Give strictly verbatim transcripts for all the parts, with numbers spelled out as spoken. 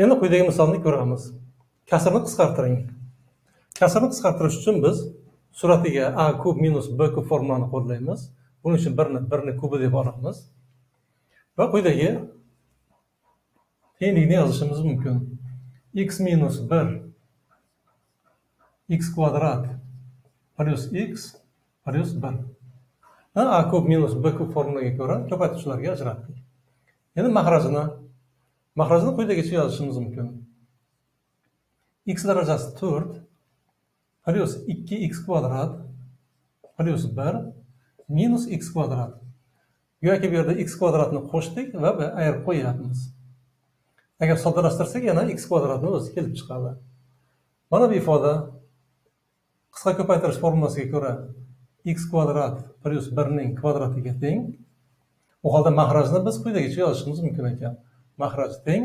Endi quyidagi misolni ko'ramiz. Kasrni qisqartiring. Kasrni qisqartirish uchun biz suratiga a kub minus b kub formulani qo'llaymiz. Buning uchun birni birni kubi deb olamiz. Va quyidagi tenglikni yozishimiz mumkin. X minus bir x kvadrat plus x plus bir. A kub minus b kub formulaga ko'ra ko'paytirishlarga ajratdik. Endi mahrajini mahrajini quyidagicha yozishimiz mumkin. X darajasi to'rt plus ikki x kvadrat plus bir minus x kvadrat. Yoki bu yerda x kvadratni qo'shdik va ayirib qo'yapmiz. Agar soddalashtirsak yana x kvadratni o'zi kelib chiqadi. Mana bu ifoda qisqa ko'paytirish formulasiga ko'ra x kvadrat plus bir ning kvadratiga teng. Bu holda mahrajni biz quyidagicha yozishimiz mumkin ekan. Mahraj teng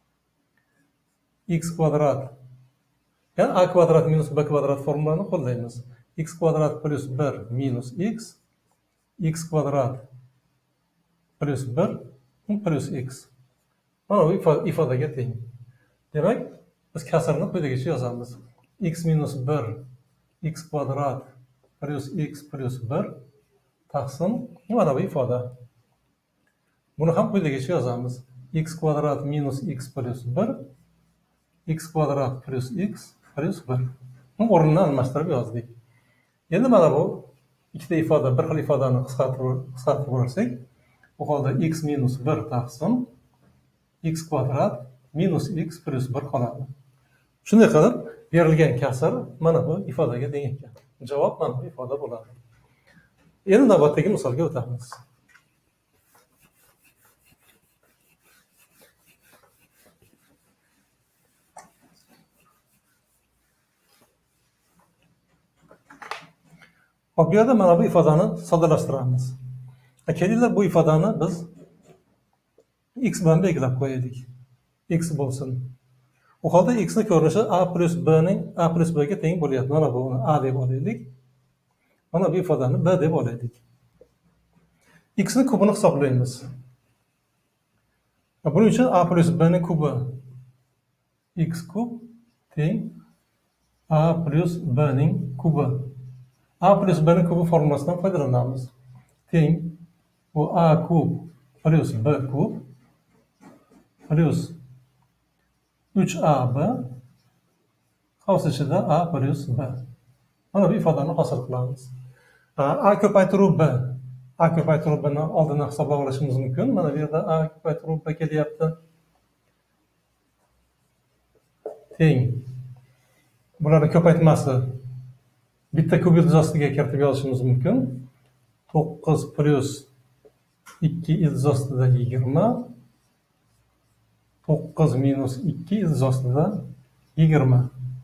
x kvadrat, ya'ni a kvadrat minus b kvadrat formulasini qo'llaymiz. X kvadrat plus bir minus x, x kvadrat plus bir plus x. Mana bu ifodaga teng. Demak, biz kasrni quyidagicha yozamiz. X minus bir x kvadrat plus x plus bir taqsim mana bu ifoda. Buni ham quyidagicha yozamiz. X kvadrat minus x plus bir x kvadrat plus x plus bir. Buni o'rnini almashtirib yozdik. Endi mana bu ikkita ifoda, bir xil ifodani qisqartirib olsak, bu holda x minus bir taqsim x kvadrat minus x plus bir qoladi. Shunday qilib, berilgan kasr mana bu ifodaga teng ekan. Javob mana bu ifoda bo'ladi. Endi navbatdagi misolga o'tamiz. Bu yerda mana bu ifodani soddalashtiramiz. Kelinglar bu ifodani biz x bilan belgilab qo'yaylik. X bo'lsin. Bu holda x ning ko'rinishi a plus b ning a plus b ga teng bo'lyapti. Mana buni a deb olaylik. Mana bu ifodani b deb olaylik. X ning kubini hisoblaymiz. Buning uchun a plus b ning kubi x kub teng a plus b ning kubi. A plus b ning kubi formulasidan foydalanamiz. Teng bu a kub plus b kub plus uch a b qavs ichida a plus b. Mana bu ifodani hosil qilamiz. A ko'paytiruv b. A ko'paytiruv bni oldindan hisoblab olishimiz mumkin. Mana bu yerda a ko'paytiruv b kelyapti. Teng. Bularning ko'paytmasi bitta kub ildizostiga kiritib yozishimiz mumkin. to'qqiz plus ikki ildizostida yigirma. to'qqiz minus ikki ildizostida yigirma.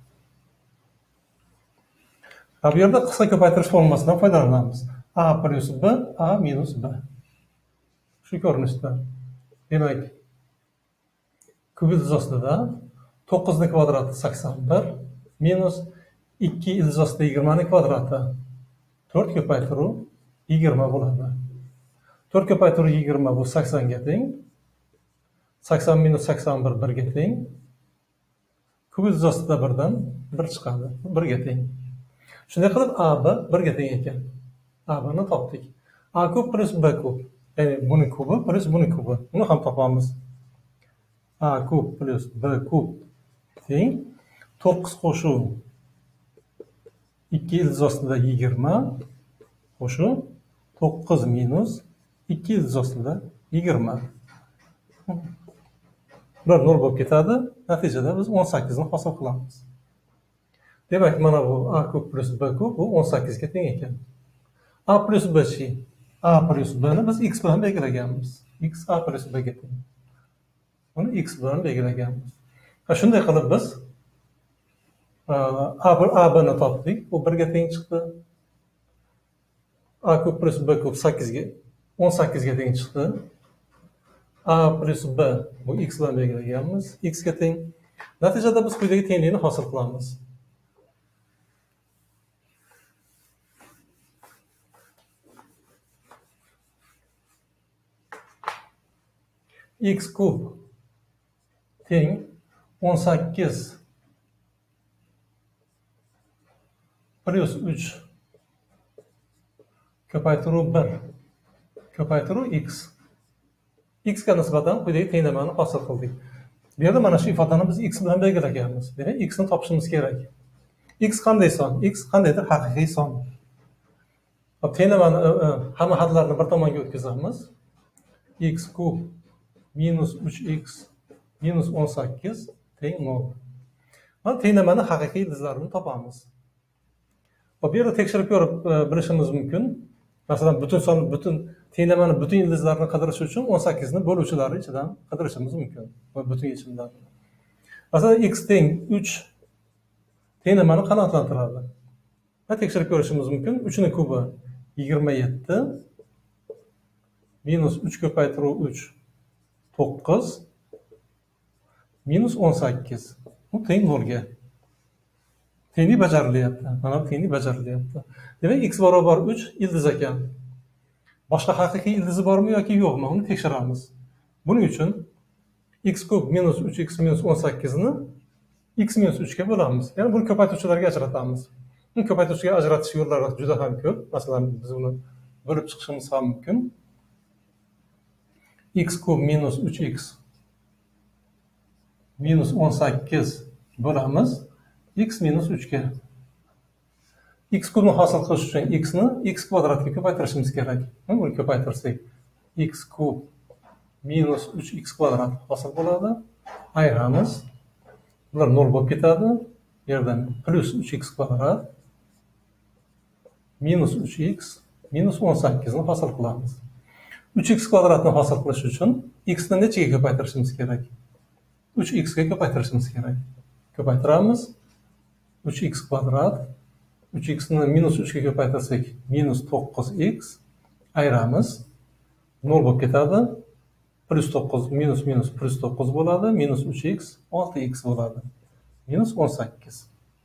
Bu yerda qisqa ko'paytirish formulasidan foydalanamiz. A plus b, a minus b. Shu ko'rinishda. Demak, kub ildizostida to'qqiz ning kvadrati sakson bir minus ikki ildizostida yigirma ning kvadrati. to'rt ko'paytiruv yigirma bo'ladi. to'rt ko'paytiruv yigirma bu sakson ga teng. sakson minus sakson bir bir ga teng. Kub ildizostida birdan bir chiqadi. bir ga teng. Shunday qilib a b bir ga teng ekan. A b ni topdik. A kub plus b kub. Ya'ni buning kubi plus buning kubi. Buni ham topamiz. A kub plus b kub teng to'qqiz qo'shuv ikki ildizostida yigirma qo'shuv to'qqiz minus ikki ildizostida yigirma. Bular nol bo'lib ketadi. Natijada biz o'n sakkiz ni hosil qilamiz. Demak, mana bu a kub plus b kub bu o'n sakkiz ga teng ekan. A plus b chi? A plus b ni biz x bilan belgilaganmiz. X a plus b ga teng. Buni x bilan belgilaganmiz. Shunday qilib biz a b ni topdik. Bu bir ga teng chiqdi. A kub plus b kub sakkiz ga o'n sakkiz ga teng chiqdi. A plus b bu x bilan belgilaganmiz. X ga teng. Natijada biz quyidagi tenglikni hosil qilamiz. X kub teng o'n sakkiz plus uch ko'paytiruv bir ko'paytiruv x. X ga nisbatan quyidagi tenglamani hosil qildik. Bu yerda mana shu ifodani biz x bilan belgilaganmiz. Demak, x ni topishimiz kerak. X qanday son? X qandaydir haqiqiy son. Hop, tenglamani hamma hadlarni bir tomonga o'tkazamiz. X kub minus uch x minus o'n sakkiz teng nol. Mana tenglamani haqiqiy ildizlarini topamiz. Hop, bu yerda tekshirib ko'rib bilishimiz mumkin. Masalan, butun son, butun tenglamani butun ildizlarini qidirish uchun o'n sakkiz ni bo'luvchilari ichidan qidirishimiz mumkin. Va butun yechimlarni. Masalan, x teng uch tenglamani qanoatlantiradi. Va tekshirib ko'rishimiz mumkin. uch ni kubi yigirma yetti minus uch ko'paytiruv uch to'qqiz minus o'n sakkiz. Bu teng nolga. Tenglik bajarilyapti. Mana bu tenglik bajarilyapti. Demak, x barobar uch ildiz ekan. Boshqa haqiqiy ildizi bormi yoki yo'qmi? Uni tekshiramiz. Buning uchun x kub minus uch x minus o'n sakkiz ni x minus uch ga bo'lamiz. Ya'ni buni ko'paytuvchilarga ajratamiz. Buni ko'paytuvchiga ajratish yo'llari juda ham ko'p. Masalan, biz uni bo'lib chiqishimiz ham mumkin. X kub minus uch x minus o'n sakkiz bo'lamiz x minus uch ga. X kubni hosil qilish uchun x ni x kvadratga ko'paytirishimiz kerak. Buni ko'paytirsak x kub minus uch x kvadrat hosil bo'ladi. Ayiramiz. Bular nol bo'lib ketadi. Bu yerdan plus uch x kvadrat minus uch x minus o'n sakkiz ni hosil qilamiz. uch x kvadratni hosil qilish uchun x ni nechaga ko'paytirishimiz kerak? uch x ga ko'paytirishimiz kerak. Ko'paytiramiz. uch x kvadrat uch x ni minus uch ga ko'paytirsak minus to'qqiz x ayiramiz. nol bo'lib ketadi. Plus to'qqiz minus minus plus to'qqiz bo'ladi. Minus uch x olti x bo'ladi. Minus o'n sakkiz.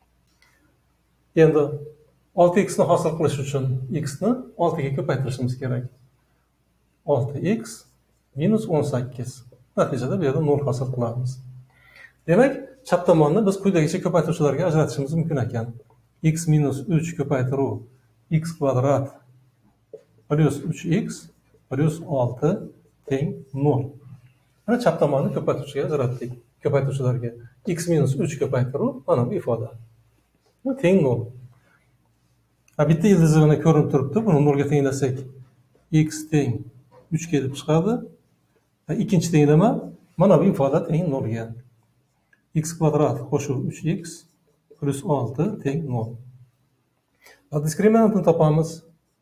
Endi olti x ni hosil qilish uchun x ni olti ga ko'paytirishimiz kerak. olti x minus o'n sakkiz. Natijada bu yerda nol hosil qilamiz. Demak, chap tomonni biz quyidagicha ko'paytuvchilarga ajratishimiz mumkin ekan. X minus uch ko'paytiruv x kvadrat plus uch x plus olti teng nol. Mana chap tomonni ko'paytuvchiga ajratdik. Ko'paytuvchilarga x minus uch ko'paytiruv mana bu ifoda. Bu teng nol. Ha, bitta ildizi mana ko'rinib turibdi. Buni nolga tenglasak x teng uch kelib chiqadi. Ha, ikkinchi tenglama mana bu ifoda teng nolga. X kvadrat qo'shib uch x plus olti teng nol. Diskriminantni topamiz.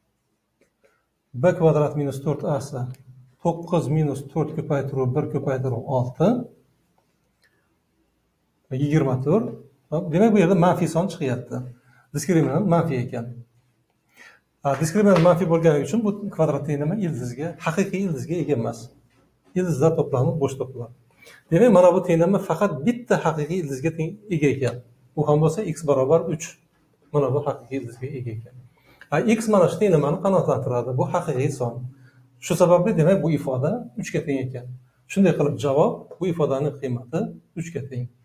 B kvadrat minus to'rt a esa to'qqiz minus to'rt ko'paytiruv bir ko'paytiruv olti yigirma to'rt. Demak, bu yerda manfiy son chiqyapti. Diskriminant manfiy ekan. Diskriminant manfiy bo'lgani uchun bu kvadrat tenglama ildizga, haqiqiy ildizga ega emas. Ildizlar to'plami bo'sh to'plam. Demak, mana bu tenglama faqat bitta haqiqiy ildizga ega ekan. Bu ham bo'lsa x barobar uch. Mana bu haqiqiy ildizga ega ekan. Ha, x mana shu tenglamani qanoatlantiradi. Bu haqiqiy son. Shu sababli demak bu ifoda uch ga teng ekan. Shunday qilib javob bu ifodaning qiymati uch ga teng.